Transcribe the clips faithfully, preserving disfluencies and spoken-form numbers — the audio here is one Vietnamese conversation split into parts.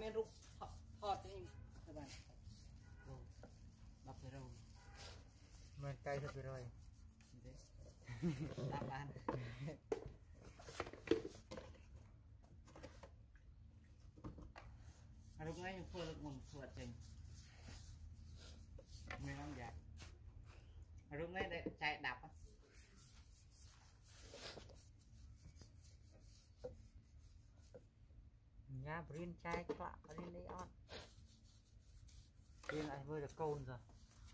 miền rục thọt thì các bạn đập cái râu mình cay thật rồi đạp bàn lúc này phơi được một phượt trình mình không dạy lúc này để chạy đạp nhà brin chai quạ lên đây on tiên lại vơi được côn rồi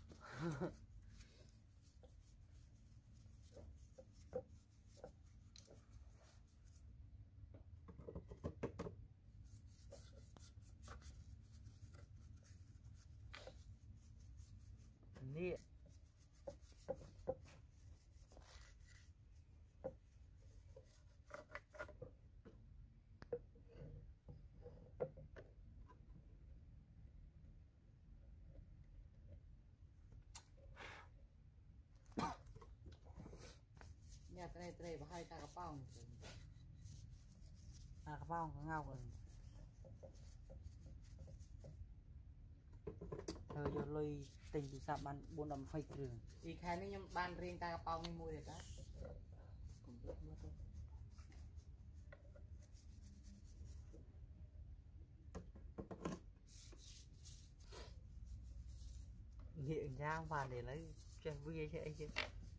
nè nhà cái này cái này hai ta có bao à các bao có ngao rồi thời giờ lôi tình từ xa ban bốn năm phây trường thì khai này nhưng ban riêng ta có bao nhiêu mùi đấy ta cũng rất mất thôi nghiện ra và để lấy cho vui chứ chứ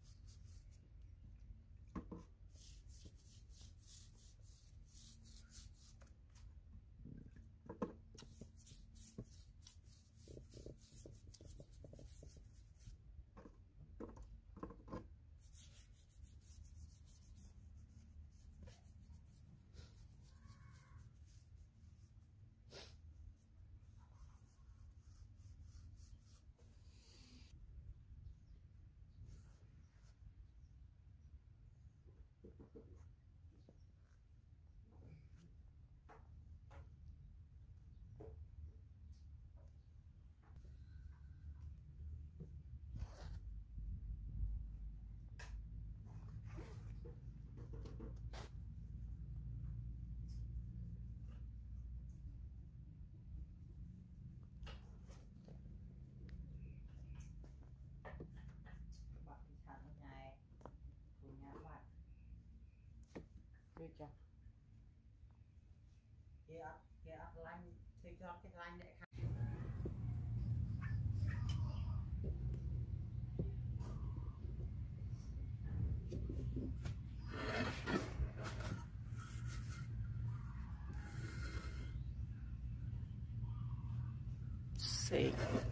chưa kia kia lanh thì cho cái lanh để Sick.